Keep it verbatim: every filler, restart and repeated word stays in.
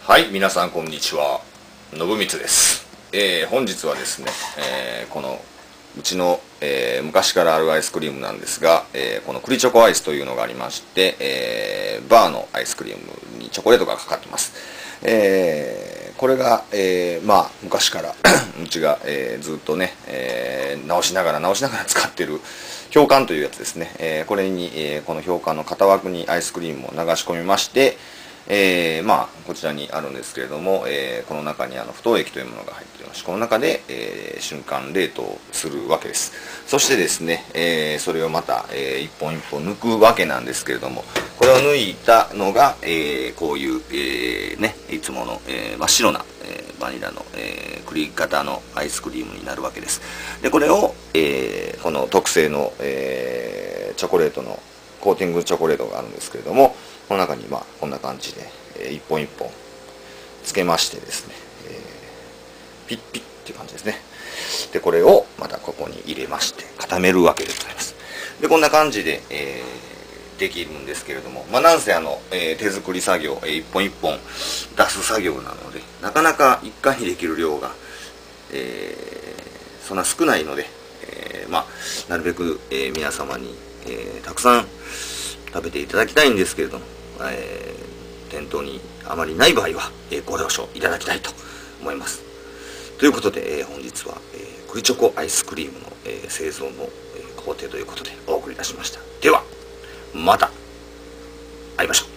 はい、皆さんこんにちは。信光です。えー、本日はですね、えー、このうちの、えー、昔からあるアイスクリームなんですが、えー、この栗チョコアイスというのがありまして、えー、バーのアイスクリームにチョコレートがかかってます。えー、これが、えー、まあ昔からうちが、えー、ずっとね、えー、直しながら直しながら使ってる氷管というやつですね。えー、これに、えー、この氷管の片枠にアイスクリームを流し込みまして、えー、まあこちらにあるんですけれども、えー、この中にあの不凍液というものが入っておりまして、この中で、えー、瞬間冷凍するわけです。そしてですね、えー、それをまた、えー、一本一本抜くわけなんですけれども、これを抜いたのが、えー、こういう、えー、ねいつもの、えー、真っ白な、えー、バニラの、えー、栗型のアイスクリームになるわけです。でこれを、えー、この特製の、えー、チョコレートのコーティングチョコレートがあるんですけれども、この中にまあこんな感じで、えー、一本一本つけましてですね、えー、ピッピッっていう感じですね。でこれをまたここに入れまして固めるわけでございます。でこんな感じで、えー、できるんですけれども、まあなんせあの、えー、手作り作業、えー、一本一本出す作業なので、なかなか一回にできる量が、えー、そんな少ないので、えー、まあなるべく、えー、皆様に、えー、たくさん食べていただきたいんですけれども、えー、店頭にあまりない場合は、えー、ご了承いただきたいと思います。ということで、えー、本日は、えー、栗チョコアイスクリームの、えー、製造の、えー、工程ということでお送りいたしました。ではまた会いましょう。